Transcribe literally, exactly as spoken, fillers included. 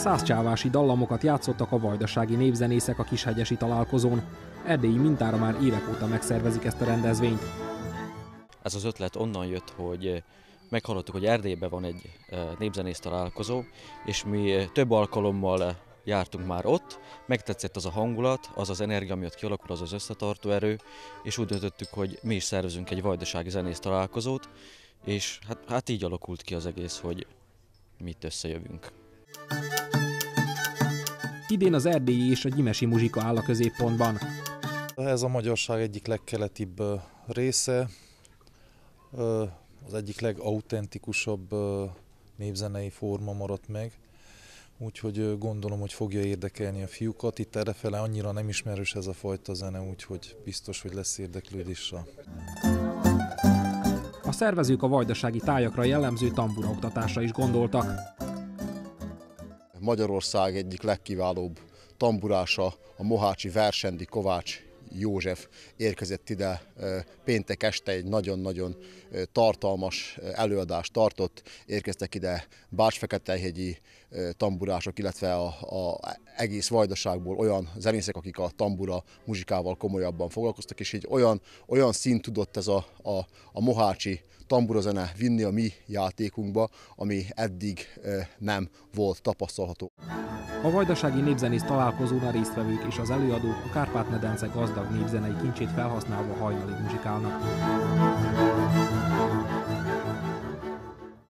Százcsávási dallamokat játszottak a vajdasági népzenészek a Kishegyesi találkozón. Erdélyi mintára már évek óta megszervezik ezt a rendezvényt. Ez az ötlet onnan jött, hogy meghallottuk, hogy Erdélyben van egy népzenész találkozó, és mi több alkalommal jártunk már ott, megtetszett az a hangulat, az az energia miatt kialakul, az az összetartó erő, és úgy döntöttük, hogy mi is szervezünk egy vajdasági zenész találkozót, és hát, hát így alakult ki az egész, hogy mi itt összejövünk. Idén az erdélyi és a gyimesi muzsika áll a középpontban. Ez a magyarság egyik legkeletibb része, az egyik legautentikusabb népzenei forma maradt meg, úgyhogy gondolom, hogy fogja érdekelni a fiúkat. Itt errefele annyira nem ismerős ez a fajta zene, úgyhogy biztos, hogy lesz érdeklődésre. A szervezők a vajdasági tájakra jellemző tamburaoktatásra is gondoltak. Magyarország egyik legkiválóbb tamburása, a mohácsi Versendi Kovács József érkezett ide péntek este, egy nagyon-nagyon tartalmas előadást tartott. Érkeztek ide Bács-Feketehegyi tamburások, illetve a, a egész Vajdaságból olyan zenészek, akik a tambura muzsikával komolyabban foglalkoztak, és így olyan, olyan szint tudott ez a, a, a mohácsi tamburazene vinni a mi játékunkba, ami eddig nem volt tapasztalható. A vajdasági népzenész találkozón a résztvevők és az előadók a Kárpát-medence gazdag népzenei kincsét felhasználva hajnalig muzsikálnak.